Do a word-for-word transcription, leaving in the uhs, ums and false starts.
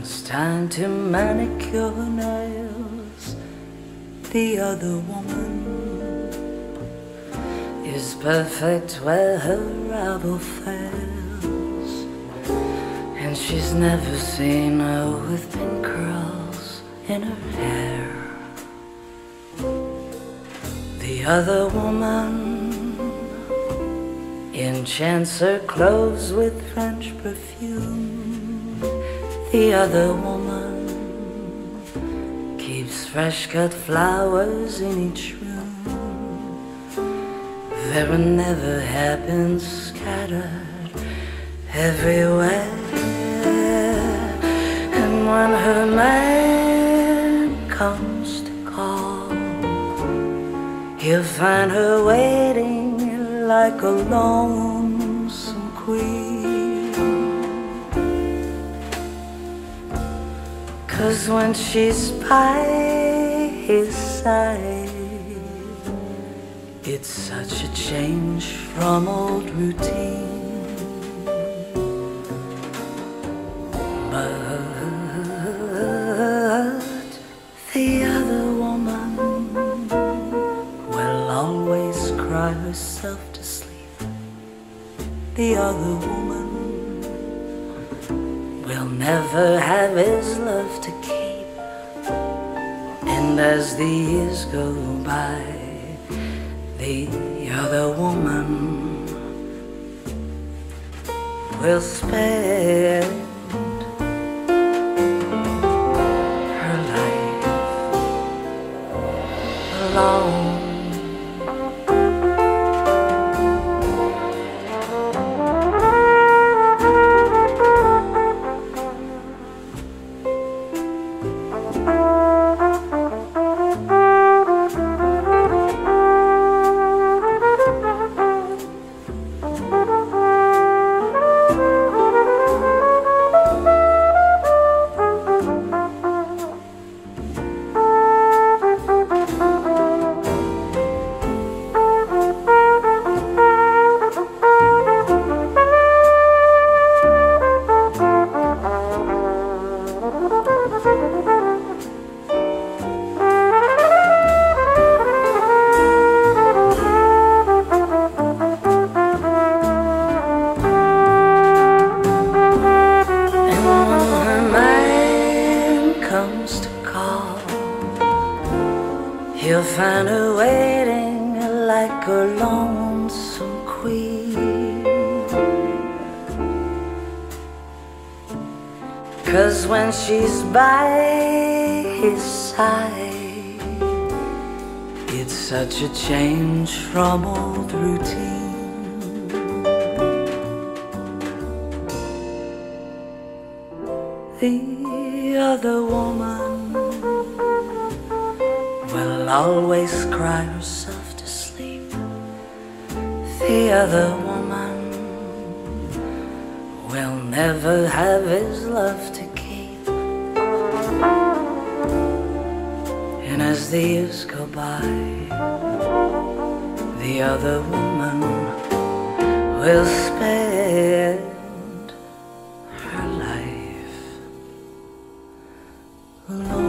it's time to manicure nails. The other woman is perfect where her rival fails, and she's never seen her with pin curls in her hair. The other woman enchants her clothes with French perfume. The other woman keeps fresh cut flowers in each room. There are never hairpins scattered everywhere, and when her man comes to call, he'll find her waiting like a lonesome queen. 'Cause when she's by his side, it's such a change from old routine. But the other woman will always cry herself to sleep. The other woman will never have his love to keep. And as the years go by, the other woman will spend her life alone. Comes to call, he'll find her waiting like a lonesome queen. 'Cause when she's by his side, it's such a change from old routine. The other woman will always cry herself to sleep. The other woman will never have his love to keep. And as the years go by, the other woman will spend her life alone.